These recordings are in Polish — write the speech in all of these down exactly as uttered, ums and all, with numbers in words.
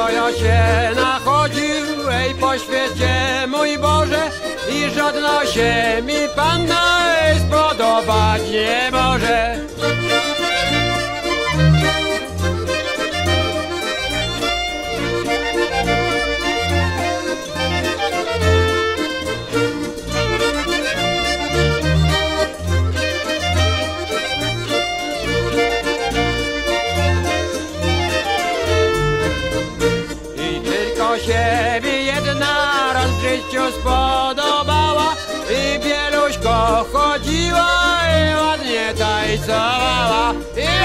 co ja się nachodził, ej, po świecie, mój Boże, i żadna się mi panna spodobać nie może. Siebie jedna raz w życiu spodobała i bieluśko chodziła i ładnie tańcowała.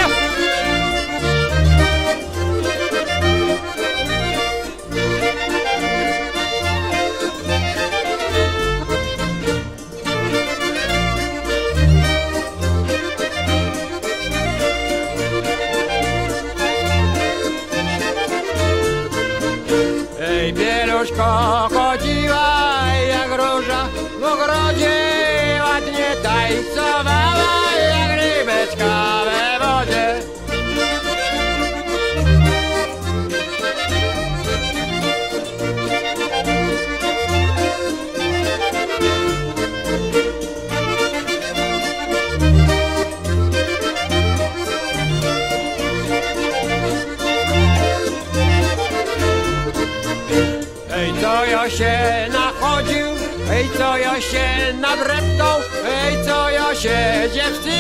Ej, bieluszko chodziła jak róża w ogrodzie, ładnie tańcowała jak rybeczka we wodzie. Ej, co ja się nachodził, ej, co ja się nadreptał, ej, co ja się dziewczyny